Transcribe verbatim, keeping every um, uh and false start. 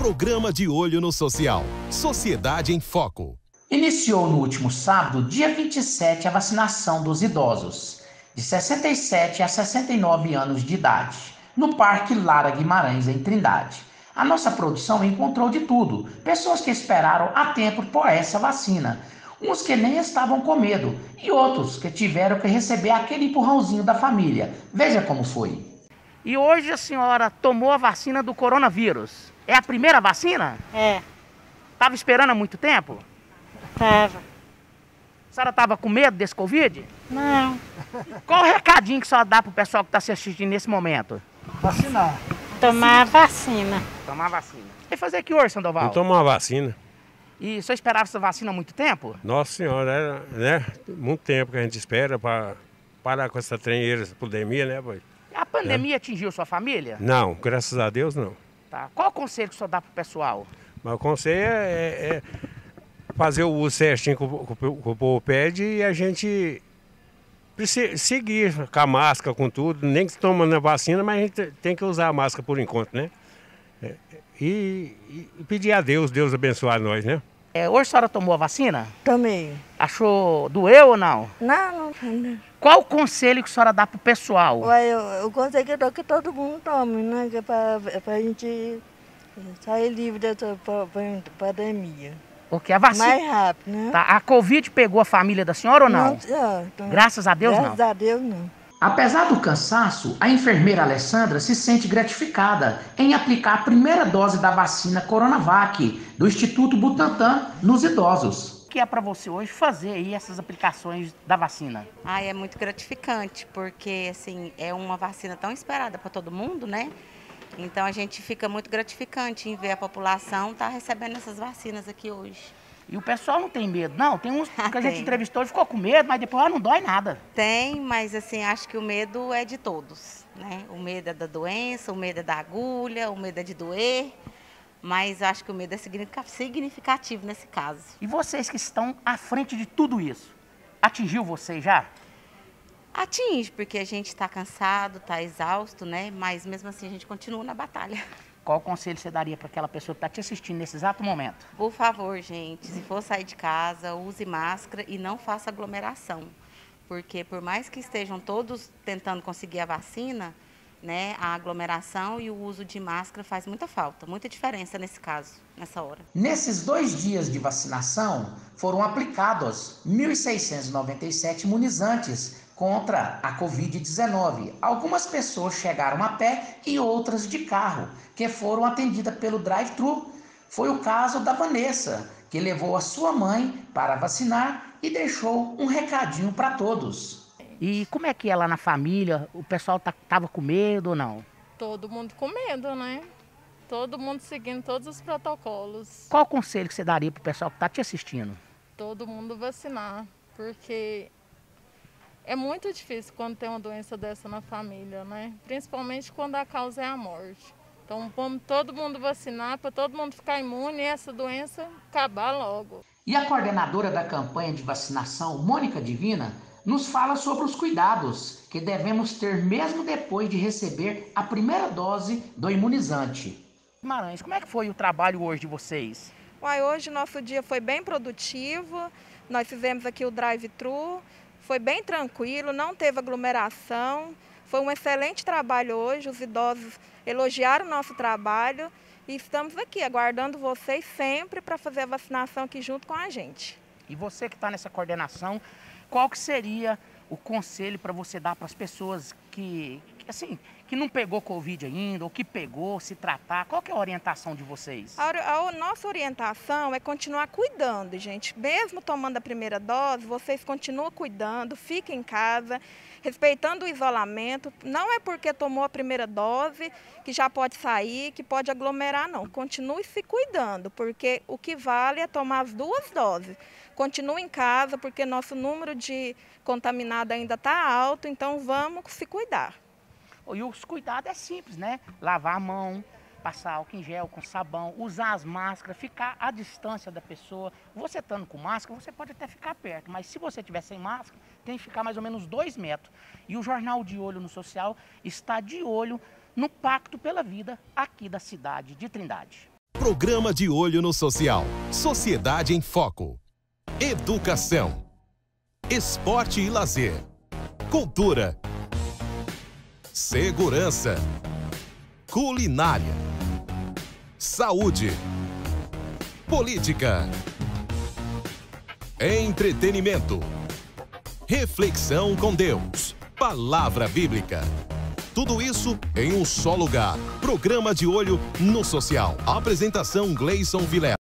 Programa de Olho no Social. Sociedade em Foco. Iniciou no último sábado, dia vinte e sete, a vacinação dos idosos de sessenta e sete a sessenta e nove anos de idade, no Parque Lara Guimarães, em Trindade. A nossa produção encontrou de tudo, pessoas que esperaram há tempo por essa vacina, uns que nem estavam com medo e outros que tiveram que receber aquele empurrãozinho da família. Veja como foi. E hoje a senhora tomou a vacina do coronavírus. É a primeira vacina? É. Tava esperando há muito tempo? Tava. A senhora tava com medo desse Covid? Não. Qual o recadinho que a senhora dá pro pessoal que está assistindo nesse momento? Vacinar. Tomar a vacina. Tomar a vacina. E fazer que hoje, Sandoval? Não tomar a vacina. E o senhor esperava essa vacina há muito tempo? Nossa senhora, era, né? Muito tempo que a gente espera para parar com essa trenheira, essa pandemia, né, pai? A pandemia é. atingiu sua família? Não, graças a Deus não. Tá. Qual o conselho que o senhor dá pro pessoal? Mas o conselho é, é, é fazer o uso certinho que o, que o povo pede e a gente seguir com a máscara, com tudo. Nem que tomando a vacina, mas a gente tem que usar a máscara por enquanto, né? É, e, e pedir a Deus, Deus abençoar nós, né? É, hoje a senhora tomou a vacina? Tomei. Achou, doeu ou não? Não, não. Qual o conselho que a senhora dá pro pessoal? Ué, eu, o conselho que eu dou é que todo mundo tome, né? Que é pra, pra gente sair livre dessa pandemia. Porque a vacina... Mais rápido, né? Tá, a Covid pegou a família da senhora ou não? Não, não. Graças a Deus, Graças não? a Deus, não. Apesar do cansaço, a enfermeira Alessandra se sente gratificada em aplicar a primeira dose da vacina Coronavac do Instituto Butantan nos idosos. O que é para você hoje fazer aí essas aplicações da vacina? Ah, é muito gratificante, porque assim, é uma vacina tão esperada para todo mundo, né? Então a gente fica muito gratificante em ver a população estar tá recebendo essas vacinas aqui hoje. E o pessoal não tem medo, não? Tem uns que a gente entrevistou e ficou com medo, mas depois ah, não dói nada. Tem, mas assim, acho que o medo é de todos, né? O medo é da doença, o medo é da agulha, o medo é de doer, mas acho que o medo é significativo nesse caso. E vocês que estão à frente de tudo isso, atingiu vocês já? Atinge, porque a gente está cansado, está exausto, né? Mas mesmo assim a gente continua na batalha. Qual conselho você daria para aquela pessoa que está te assistindo nesse exato momento? Por favor, gente, se for sair de casa, use máscara e não faça aglomeração. Porque por mais que estejam todos tentando conseguir a vacina, né, a aglomeração e o uso de máscara faz muita falta, muita diferença nesse caso, nessa hora. Nesses dois dias de vacinação, foram aplicados mil seiscentos e noventa e sete imunizantes contra a covid dezenove. Algumas pessoas chegaram a pé e outras de carro, que foram atendidas pelo drive-thru. Foi o caso da Vanessa, que levou a sua mãe para vacinar e deixou um recadinho para todos. E como é que é lá na família? O pessoal tá, tava com medo ou não? Todo mundo com medo, né? Todo mundo seguindo todos os protocolos. Qual o conselho que você daria pro pessoal que tá te assistindo? Todo mundo vacinar, porque é muito difícil quando tem uma doença dessa na família, né? Principalmente quando a causa é a morte. Então vamos todo mundo vacinar para todo mundo ficar imune e essa doença acabar logo. E a coordenadora da campanha de vacinação, Mônica Divina, nos fala sobre os cuidados que devemos ter mesmo depois de receber a primeira dose do imunizante. Guimarães, como é que foi o trabalho hoje de vocês? Uai, hoje nosso dia foi bem produtivo, nós fizemos aqui o drive-thru, foi bem tranquilo, não teve aglomeração, foi um excelente trabalho hoje, os idosos elogiaram o nosso trabalho e estamos aqui aguardando vocês sempre para fazer a vacinação aqui junto com a gente. E você que está nessa coordenação, qual que seria o conselho para você dar para as pessoas que, que, assim, que não pegou Covid ainda, ou que pegou, se tratar? Qual que é a orientação de vocês? A, a, a nossa orientação é continuar cuidando, gente. Mesmo tomando a primeira dose, vocês continuam cuidando, fiquem em casa, respeitando o isolamento. Não é porque tomou a primeira dose que já pode sair, que pode aglomerar, não. Continue se cuidando, porque o que vale é tomar as duas doses. Continue em casa, porque nosso número de contaminados ainda está alto, então vamos se cuidar. E os cuidados é simples, né? Lavar a mão, passar álcool em gel com sabão, usar as máscaras, ficar à distância da pessoa. Você estando com máscara, você pode até ficar perto, mas se você estiver sem máscara, tem que ficar mais ou menos dois metros. E o Jornal de Olho no Social está de olho no Pacto pela Vida aqui da cidade de Trindade. Programa de Olho no Social. Sociedade em Foco. Educação. Esporte e lazer. Cultura. Segurança. Culinária. Saúde. Política. Entretenimento. Reflexão com Deus. Palavra bíblica. Tudo isso em um só lugar. Programa de Olho no Social. Apresentação Gleison Vilela.